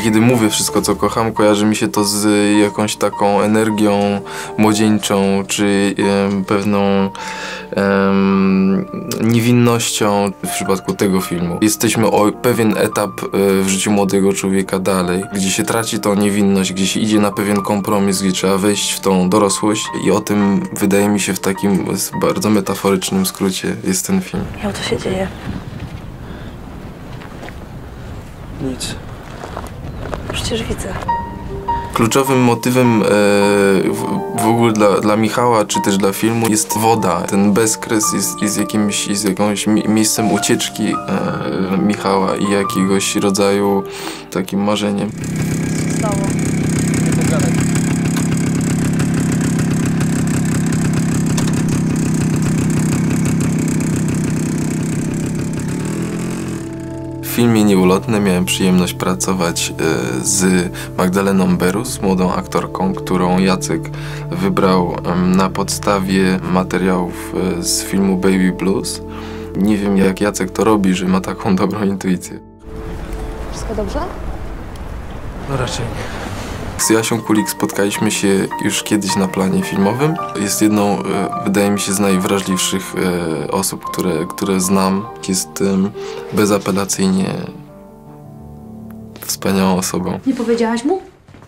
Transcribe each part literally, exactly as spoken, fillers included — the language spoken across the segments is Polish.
Kiedy mówię wszystko, co kocham, kojarzy mi się to z jakąś taką energią młodzieńczą, czy e, pewną e, niewinnością w przypadku tego filmu. Jesteśmy o pewien etap e, w życiu młodego człowieka dalej, gdzie się traci tą niewinność, gdzie się idzie na pewien kompromis, gdzie trzeba wejść w tą dorosłość i o tym, wydaje mi się, w takim bardzo metaforycznym skrócie jest ten film. Miał, co się dzieje? Nic. Przecież widzę. Kluczowym motywem e, w, w ogóle dla, dla Michała, czy też dla filmu jest woda. Ten bezkres jest, jest, jakimś, jest jakimś mi miejscem ucieczki e, Michała i jakiegoś rodzaju takim marzeniem. Co się stało? Nie pogadaj. W filmie Nieulotne miałem przyjemność pracować e, z Magdaleną Berus, młodą aktorką, którą Jacek wybrał e, na podstawie materiałów e, z filmu Baby Blues. Nie wiem, jak Jacek to robi, że ma taką dobrą intuicję. Wszystko dobrze? No raczej nie. Z Jasią Kulik spotkaliśmy się już kiedyś na planie filmowym. Jest jedną, e, wydaje mi się, z najwrażliwszych e, osób, które, które znam. Jest e, bezapelacyjnie wspaniałą osobą. Nie powiedziałaś mu?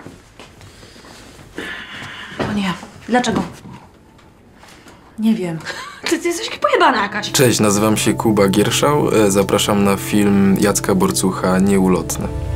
O nie. Dlaczego? Nie wiem. Ty, ty jesteś pojebana jakaś. Cześć, nazywam się Kuba Gierszał. E, zapraszam na film Jacka Borcucha Nieulotne.